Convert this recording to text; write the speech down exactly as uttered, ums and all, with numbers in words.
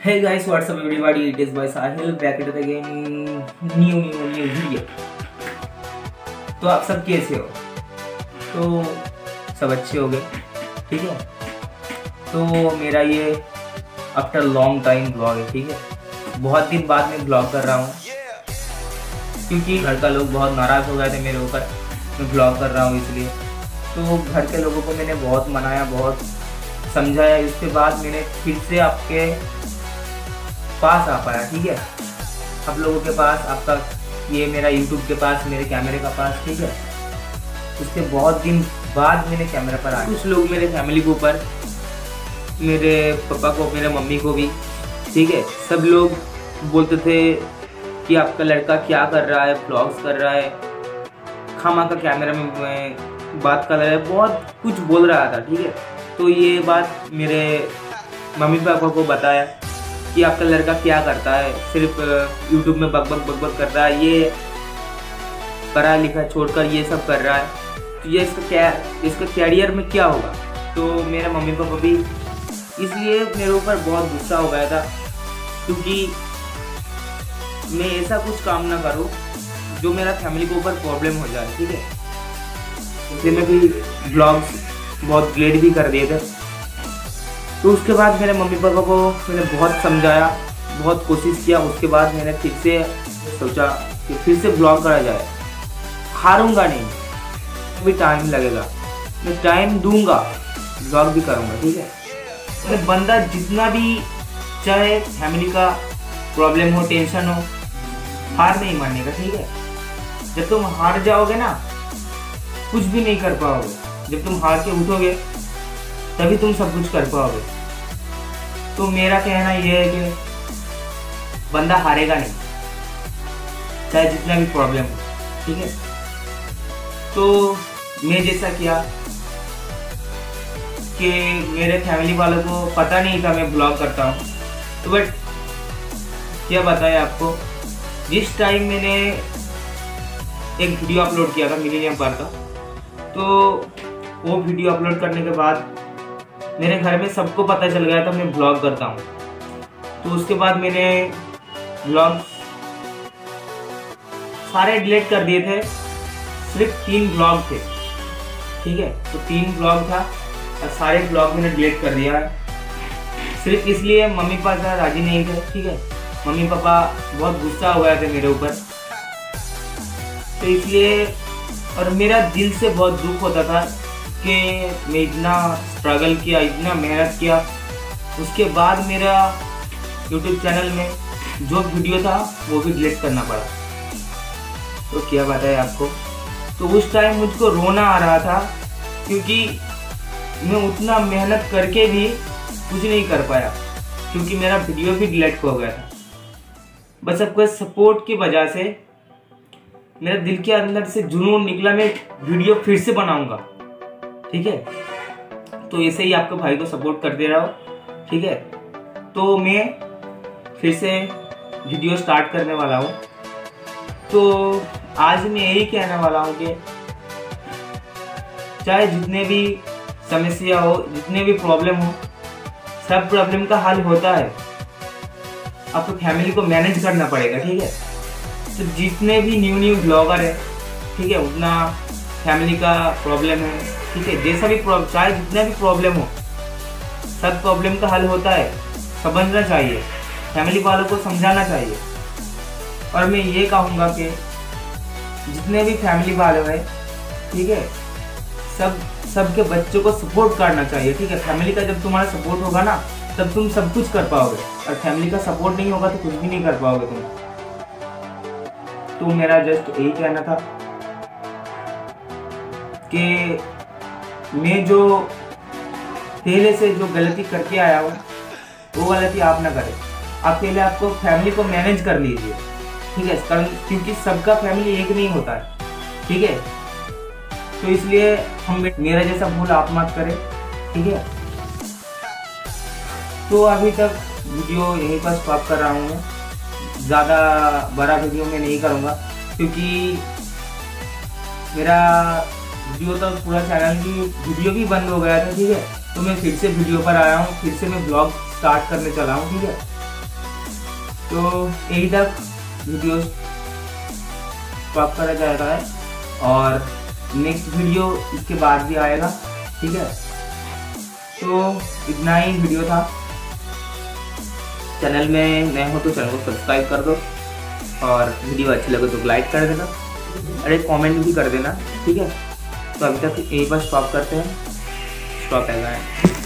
Hey guys, what's up everybody? It is by Sahil back at it again new new new video। तो आप सब कैसे हो? तो सब अच्छे हो गए, ठीक है। तो मेरा ये आफ्टर लॉन्ग टाइम ब्लॉग है, ठीक है। बहुत दिन बाद मैं ब्लॉग कर रहा हूँ क्योंकि घर का लोग बहुत नाराज़ हो गए थे मेरे ऊपर, मैं ब्लॉग कर रहा हूँ इसलिए। तो घर के लोगों को मैंने बहुत मनाया, बहुत समझाया। इसके बाद मैंने फिर से आपके पास आ पाया, ठीक है। आप लोगों के पास, आपका ये मेरा यूट्यूब के पास, मेरे कैमरे का पास, ठीक है। उसके बहुत दिन बाद मैंने कैमरा पर आया। कुछ लोग मेरे फैमिली के ऊपर, मेरे पापा को, मेरे मम्मी को भी, ठीक है, सब लोग बोलते थे कि आपका लड़का क्या कर रहा है, व्लॉग्स कर रहा है, खामा का कैमरा में बात कर रहा है, बहुत कुछ बोल रहा था, ठीक है। तो ये बात मेरे मम्मी पापा को बताया कि आपका लड़का क्या करता है, सिर्फ यूट्यूब में बक बक बक बक कर रहा है, ये पढ़ा लिखा छोड़कर ये सब कर रहा है, तो ये इसका क्या, इसका कैरियर में क्या होगा। तो मेरे मम्मी पापा भी इसलिए मेरे ऊपर बहुत गुस्सा हो गया था क्योंकि मैं ऐसा कुछ काम ना करूं जो मेरा फैमिली के ऊपर प्रॉब्लम हो जाए, ठीक है। इसलिए मैं भी ब्लॉग्स बहुत डिलीट भी कर दिए थे। तो उसके बाद मेरे मम्मी पापा को मैंने बहुत समझाया, बहुत कोशिश किया। उसके बाद मैंने फिर से सोचा कि फिर से ब्लॉग करा जाए। हारूंगा नहीं, भी टाइम लगेगा, मैं टाइम दूंगा, ब्लॉग भी करूंगा, ठीक है। तो बंदा जितना भी, चाहे फैमिली का प्रॉब्लम हो, टेंशन हो, हार नहीं मानने का, ठीक है। जब तुम हार जाओगे ना, कुछ भी नहीं कर पाओगे। जब तुम हार के उठोगे तभी तुम सब कुछ कर पाओगे। तो मेरा कहना यह है कि बंदा हारेगा नहीं, चाहे जितना भी प्रॉब्लम हो, ठीक है। तो मैं जैसा किया कि मेरे फैमिली वालों को पता नहीं था मैं ब्लॉग करता हूँ, तो बट क्या बताया आपको, जिस टाइम मैंने एक वीडियो अपलोड किया था मिलेनियम पार्क का, तो वो वीडियो अपलोड करने के बाद मेरे घर में सबको पता चल गया था मैं ब्लॉग करता हूँ। तो उसके बाद मैंने ब्लॉग सारे डिलीट कर दिए थे, सिर्फ तीन ब्लॉग थे, ठीक है। तो तीन ब्लॉग था और सारे ब्लॉग मैंने डिलीट कर दिया है, सिर्फ इसलिए मम्मी पापा राजी नहीं थे, ठीक है। मम्मी पापा बहुत गुस्सा हो गए थे मेरे ऊपर, तो इसलिए, और मेरा दिल से बहुत दुख होता था कि मैं इतना स्ट्रगल किया, इतना मेहनत किया, उसके बाद मेरा यूट्यूब चैनल में जो वीडियो था वो भी डिलीट करना पड़ा। तो क्या बात है आपको। तो उस टाइम मुझको रोना आ रहा था क्योंकि मैं उतना मेहनत करके भी कुछ नहीं कर पाया, क्योंकि मेरा वीडियो भी डिलीट हो गया था। बस आपको सपोर्ट की वजह से मेरा दिल के अंदर से जुनून निकला, मैं वीडियो फिर से बनाऊंगा, ठीक है। तो ऐसे ही आपके भाई को सपोर्ट कर दे रहा हूँ, ठीक है। तो मैं फिर से वीडियो स्टार्ट करने वाला हूँ। तो आज मैं यही कहने वाला हूँ कि चाहे जितने भी समस्या हो, जितने भी प्रॉब्लम हो, सब प्रॉब्लम का हल होता है। आपको फैमिली को मैनेज करना पड़ेगा, ठीक है। तो जितने भी न्यू न्यू ब्लॉगर है, ठीक है, उतना फैमिली का प्रॉब्लम है, ठीक है। जैसा भी चाहे जितना भी प्रॉब्लम हो, सब प्रॉब्लम का हल होता है। समझना चाहिए, फैमिली वालों को समझाना चाहिए। और मैं ये कहूँगा कि जितने भी फैमिली वाले हैं, ठीक है, सब सबके बच्चों को सपोर्ट करना चाहिए, ठीक है। फैमिली का जब तुम्हारा सपोर्ट होगा ना, तब तुम सब कुछ कर पाओगे, और फैमिली का सपोर्ट नहीं होगा तो कुछ भी नहीं कर पाओगे तुम। तो मेरा जस्ट यही कहना था कि मैं जो पहले से जो गलती करके आया हूँ वो गलती आप ना करें। आप पहले आपको फैमिली को मैनेज कर लीजिए, ठीक है, कारण क्योंकि सबका फैमिली एक नहीं होता है, ठीक है। तो इसलिए हम, मेरा जैसा भूल आप मत करें, ठीक है। तो अभी तक वीडियो यहीं पर स्टॉप कर रहा हूँ मैं, ज़्यादा बड़ा वीडियो में नहीं करूँगा क्योंकि मेरा वीडियो तो पूरा चैनल की वीडियो भी बंद हो गया था, ठीक है। तो मैं फिर से वीडियो पर आया हूँ, फिर से मैं ब्लॉग स्टार्ट करने चला हूँ, ठीक है। तो यही तक वीडियो स्टॉप करा जाएगा है और नेक्स्ट वीडियो इसके बाद भी आएगा, ठीक है। तो इतना ही वीडियो था। चैनल में नए हो तो चैनल को सब्सक्राइब कर दो और वीडियो अच्छी लगे तो लाइक कर देना, अरे कमेंट भी कर देना, ठीक है। तो अभी तक यही पर स्टॉप करते हैं, स्टॉप है।